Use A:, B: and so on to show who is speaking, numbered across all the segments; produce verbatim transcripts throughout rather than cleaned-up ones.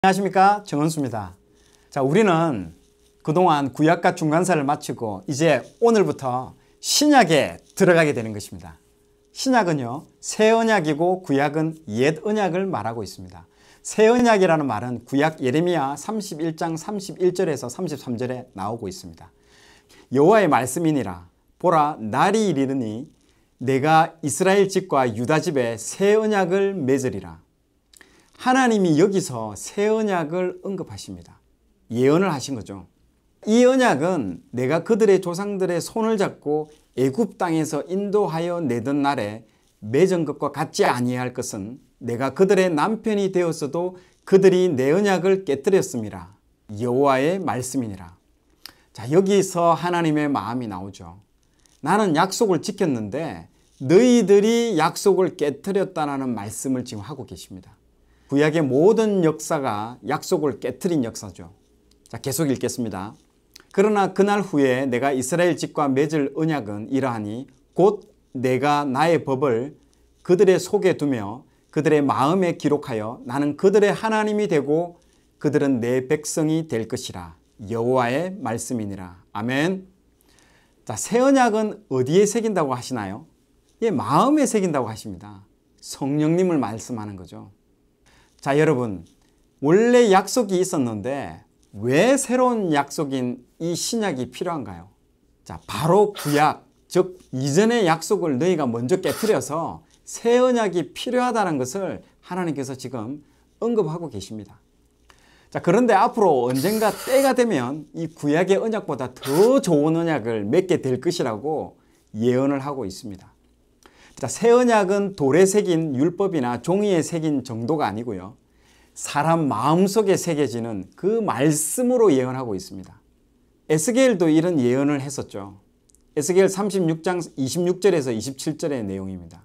A: 안녕하십니까, 정은수입니다. 자, 우리는 그동안 구약과 중간사를 마치고 이제 오늘부터 신약에 들어가게 되는 것입니다. 신약은요, 새 언약이고 구약은 옛 언약을 말하고 있습니다. 새 언약이라는 말은 구약 예레미야 삼십일 장 삼십일 절에서 삼십삼 절에 나오고 있습니다. 여호와의 말씀이니라. 보라, 날이 이르니 내가 이스라엘 집과 유다 집에 새 언약을 맺으리라. 하나님이 여기서 새 언약을 언급하십니다. 예언을 하신 거죠. 이 언약은 내가 그들의 조상들의 손을 잡고 애굽 땅에서 인도하여 내던 날에 맺은 것과 같지 아니할 것은 내가 그들의 남편이 되었어도 그들이 내 언약을 깨뜨렸음이라. 여호와의 말씀이니라. 자, 여기서 하나님의 마음이 나오죠. 나는 약속을 지켰는데 너희들이 약속을 깨뜨렸다는 말씀을 지금 하고 계십니다. 구약의 모든 역사가 약속을 깨트린 역사죠. 자, 계속 읽겠습니다. 그러나 그날 후에 내가 이스라엘 집과 맺을 언약은 이러하니 곧 내가 나의 법을 그들의 속에 두며 그들의 마음에 기록하여 나는 그들의 하나님이 되고 그들은 내 백성이 될 것이라. 여호와의 말씀이니라. 아멘. 자, 새 언약은 어디에 새긴다고 하시나요? 예, 마음에 새긴다고 하십니다. 성령님을 말씀하는 거죠. 자, 여러분, 원래 약속이 있었는데 왜 새로운 약속인 이 신약이 필요한가요? 자, 바로 구약, 즉 이전의 약속을 너희가 먼저 깨트려서 새 언약이 필요하다는 것을 하나님께서 지금 언급하고 계십니다. 자, 그런데 앞으로 언젠가 때가 되면 이 구약의 언약보다 더 좋은 언약을 맺게 될 것이라고 예언을 하고 있습니다. 자, 새 언약은 돌에 새긴 율법이나 종이에 새긴 정도가 아니고요. 사람 마음속에 새겨지는 그 말씀으로 예언하고 있습니다. 에스겔도 이런 예언을 했었죠. 에스겔 삼십육 장 이십육 절에서 이십칠 절의 내용입니다.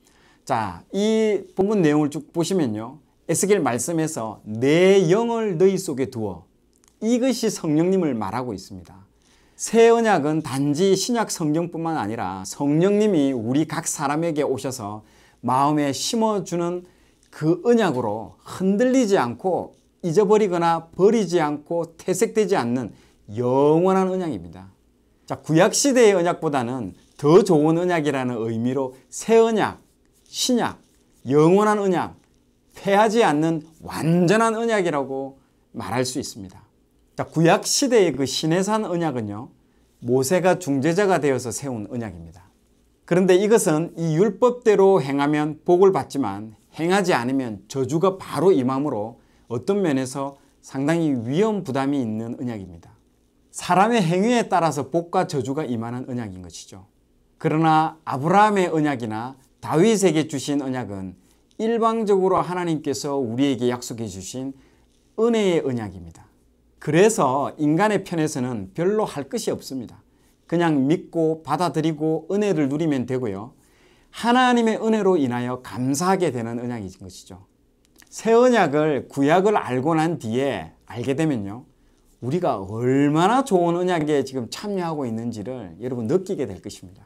A: 자, 이 본문 내용을 쭉 보시면요. 에스겔 말씀에서 내 영을 너희 속에 두어, 이것이 성령님을 말하고 있습니다. 새 언약은 단지 신약 성경뿐만 아니라 성령님이 우리 각 사람에게 오셔서 마음에 심어주는 그 언약으로 흔들리지 않고 잊어버리거나 버리지 않고 퇴색되지 않는 영원한 언약입니다. 자, 구약시대의 언약보다는 더 좋은 언약이라는 의미로 새 언약, 신약, 영원한 언약, 패하지 않는 완전한 언약이라고 말할 수 있습니다. 자, 구약시대의 그 시내산 언약은요, 모세가 중재자가 되어서 세운 언약입니다. 그런데 이것은 이 율법대로 행하면 복을 받지만 행하지 않으면 저주가 바로 임함으로 어떤 면에서 상당히 위험 부담이 있는 언약입니다. 사람의 행위에 따라서 복과 저주가 임하는 언약인 것이죠. 그러나 아브라함의 언약이나 다윗에게 주신 언약은 일방적으로 하나님께서 우리에게 약속해 주신 은혜의 언약입니다. 그래서 인간의 편에서는 별로 할 것이 없습니다. 그냥 믿고 받아들이고 은혜를 누리면 되고요. 하나님의 은혜로 인하여 감사하게 되는 언약인 것이죠. 새 언약을 구약을 알고 난 뒤에 알게 되면요. 우리가 얼마나 좋은 언약에 지금 참여하고 있는지를 여러분 느끼게 될 것입니다.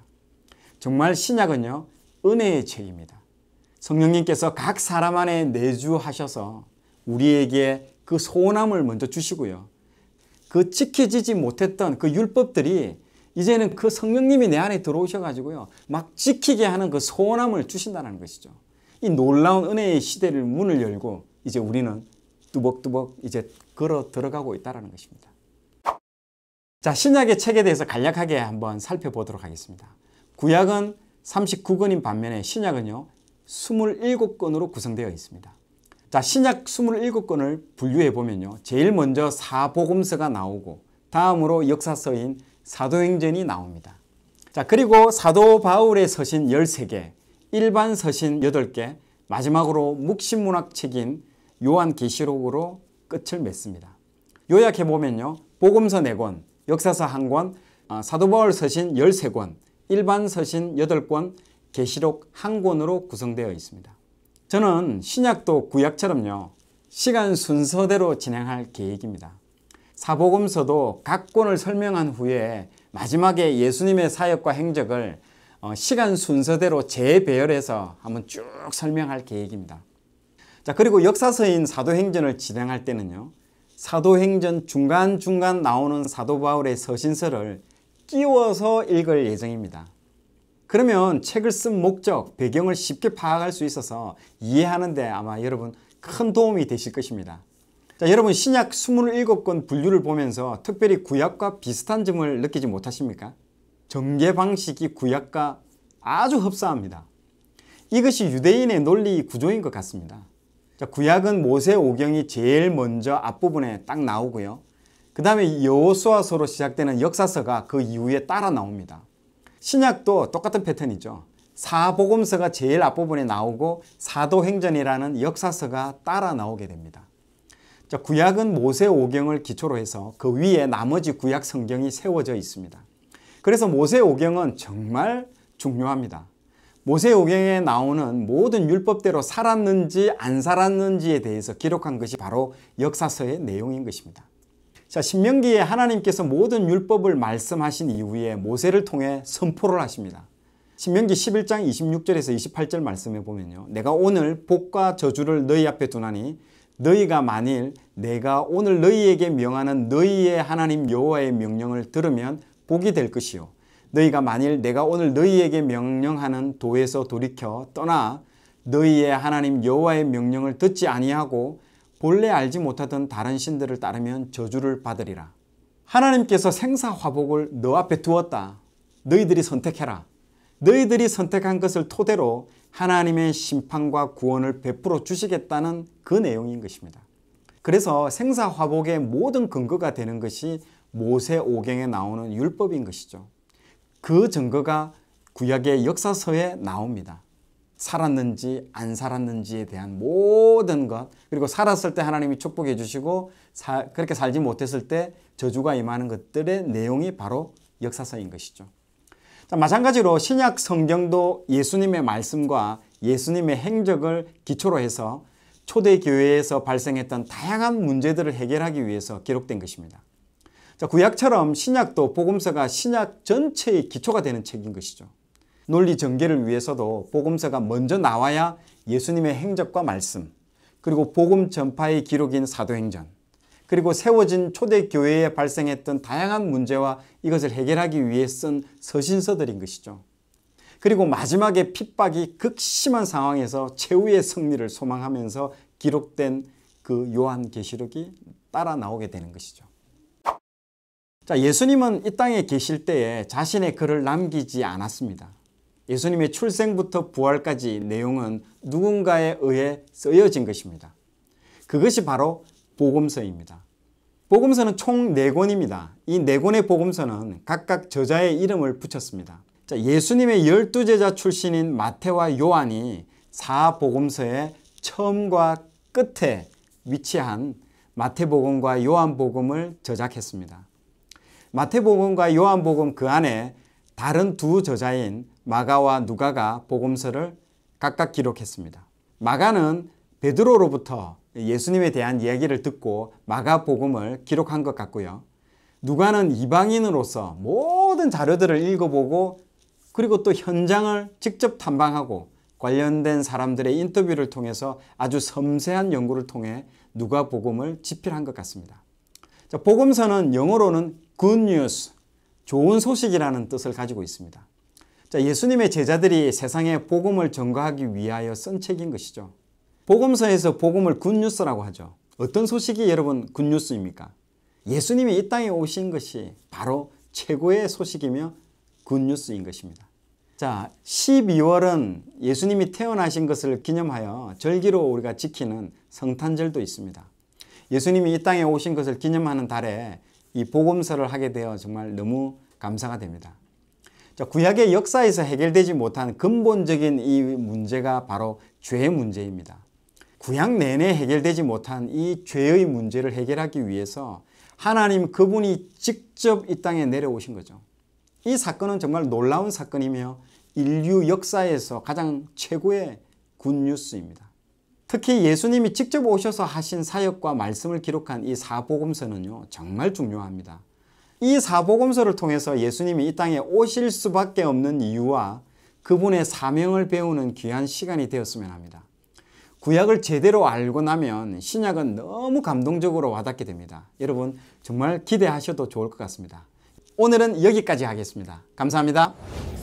A: 정말 신약은요. 은혜의 책입니다. 성령님께서 각 사람 안에 내주하셔서 우리에게 그 소원함을 먼저 주시고요. 그 지켜지지 못했던 그 율법들이 이제는 그 성령님이 내 안에 들어오셔가지고요. 막 지키게 하는 그 소원함을 주신다는 것이죠. 이 놀라운 은혜의 시대를 문을 열고 이제 우리는 뚜벅뚜벅 이제 걸어 들어가고 있다는 것입니다. 자, 신약의 책에 대해서 간략하게 한번 살펴보도록 하겠습니다. 구약은 삼십구 권인 반면에 신약은요. 이십칠 권으로 구성되어 있습니다. 자, 신약 이십칠 권을 분류해 보면요. 제일 먼저 사복음서가 나오고 다음으로 역사서인 사도행전이 나옵니다. 자, 그리고 사도 바울의 서신 열세 개, 일반 서신 여덟 개, 마지막으로 묵신문학 책인 요한계시록으로 끝을 맺습니다. 요약해 보면요. 복음서 네 권, 역사서 한 권, 사도 바울 서신 열세 권, 일반 서신 여덟 권, 계시록 한 권으로 구성되어 있습니다. 저는 신약도 구약처럼요. 시간 순서대로 진행할 계획입니다. 사복음서도 각 권을 설명한 후에 마지막에 예수님의 사역과 행적을 시간 순서대로 재배열해서 한번 쭉 설명할 계획입니다. 자, 그리고 역사서인 사도행전을 진행할 때는요, 사도행전 중간중간 나오는 사도 바울의 서신서를 끼워서 읽을 예정입니다. 그러면 책을 쓴 목적, 배경을 쉽게 파악할 수 있어서 이해하는 데 아마 여러분 큰 도움이 되실 것입니다. 자, 여러분 신약 이십칠 권 분류를 보면서 특별히 구약과 비슷한 점을 느끼지 못하십니까? 전개 방식이 구약과 아주 흡사합니다. 이것이 유대인의 논리 구조인 것 같습니다. 자, 구약은 모세오경이 제일 먼저 앞부분에 딱 나오고요. 그 다음에 여호수아서로 시작되는 역사서가 그 이후에 따라 나옵니다. 신약도 똑같은 패턴이죠. 사복음서가 제일 앞부분에 나오고 사도행전이라는 역사서가 따라 나오게 됩니다. 자, 구약은 모세오경을 기초로 해서 그 위에 나머지 구약 성경이 세워져 있습니다. 그래서 모세오경은 정말 중요합니다. 모세오경에 나오는 모든 율법대로 살았는지 안 살았는지에 대해서 기록한 것이 바로 역사서의 내용인 것입니다. 자, 신명기에 하나님께서 모든 율법을 말씀하신 이후에 모세를 통해 선포를 하십니다. 신명기 십일 장 이십육 절에서 이십팔 절 말씀에 보면요, 내가 오늘 복과 저주를 너희 앞에 두나니 너희가 만일 내가 오늘 너희에게 명하는 너희의 하나님 여호와의 명령을 들으면 복이 될 것이요, 너희가 만일 내가 오늘 너희에게 명령하는 도에서 돌이켜 떠나 너희의 하나님 여호와의 명령을 듣지 아니하고 본래 알지 못하던 다른 신들을 따르면 저주를 받으리라. 하나님께서 생사화복을 너 앞에 두었다. 너희들이 선택해라. 너희들이 선택한 것을 토대로 하나님의 심판과 구원을 베풀어 주시겠다는 그 내용인 것입니다. 그래서 생사화복의 모든 근거가 되는 것이 모세오경에 나오는 율법인 것이죠. 그 증거가 구약의 역사서에 나옵니다. 살았는지 안 살았는지에 대한 모든 것, 그리고 살았을 때 하나님이 축복해 주시고 사, 그렇게 살지 못했을 때 저주가 임하는 것들의 내용이 바로 역사서인 것이죠. 자, 마찬가지로 신약 성경도 예수님의 말씀과 예수님의 행적을 기초로 해서 초대교회에서 발생했던 다양한 문제들을 해결하기 위해서 기록된 것입니다. 자, 구약처럼 신약도 복음서가 신약 전체의 기초가 되는 책인 것이죠. 논리 전개를 위해서도 복음서가 먼저 나와야 예수님의 행적과 말씀, 그리고 복음 전파의 기록인 사도행전, 그리고 세워진 초대교회에 발생했던 다양한 문제와 이것을 해결하기 위해 쓴 서신서들인 것이죠. 그리고 마지막에 핍박이 극심한 상황에서 최후의 승리를 소망하면서 기록된 그 요한계시록이 따라 나오게 되는 것이죠. 자, 예수님은 이 땅에 계실 때에 자신의 글을 남기지 않았습니다. 예수님의 출생부터 부활까지 내용은 누군가에 의해 쓰여진 것입니다. 그것이 바로 복음서입니다. 복음서는 총 네 권입니다. 이 네 권의 복음서는 각각 저자의 이름을 붙였습니다. 자, 예수님의 열두 제자 출신인 마태와 요한이 사복음서의 처음과 끝에 위치한 마태복음과 요한복음을 저작했습니다. 마태복음과 요한복음 그 안에 다른 두 저자인 마가와 누가가 복음서를 각각 기록했습니다. 마가는 베드로로부터 예수님에 대한 이야기를 듣고 마가복음을 기록한 것 같고요. 누가는 이방인으로서 모든 자료들을 읽어보고 그리고 또 현장을 직접 탐방하고 관련된 사람들의 인터뷰를 통해서 아주 섬세한 연구를 통해 누가복음을 집필한 것 같습니다. 자, 복음서는 영어로는 good news, 좋은 소식이라는 뜻을 가지고 있습니다. 자, 예수님의 제자들이 세상에 복음을 전가하기 위하여 쓴 책인 것이죠. 복음서에서 복음을 굿뉴스라고 하죠. 어떤 소식이 여러분 굿뉴스입니까? 예수님이 이 땅에 오신 것이 바로 최고의 소식이며 굿뉴스인 것입니다. 자, 십이월은 예수님이 태어나신 것을 기념하여 절기로 우리가 지키는 성탄절도 있습니다. 예수님이 이 땅에 오신 것을 기념하는 달에 이 복음서를 하게 되어 정말 너무 감사가 됩니다. 자, 구약의 역사에서 해결되지 못한 근본적인 이 문제가 바로 죄의 문제입니다. 구약 내내 해결되지 못한 이 죄의 문제를 해결하기 위해서 하나님 그분이 직접 이 땅에 내려오신 거죠. 이 사건은 정말 놀라운 사건이며 인류 역사에서 가장 최고의 굿뉴스입니다. 특히 예수님이 직접 오셔서 하신 사역과 말씀을 기록한 이 사복음서는요, 정말 중요합니다. 이 사복음서를 통해서 예수님이 이 땅에 오실 수밖에 없는 이유와 그분의 사명을 배우는 귀한 시간이 되었으면 합니다. 구약을 제대로 알고 나면 신약은 너무 감동적으로 와닿게 됩니다. 여러분 정말 기대하셔도 좋을 것 같습니다. 오늘은 여기까지 하겠습니다. 감사합니다.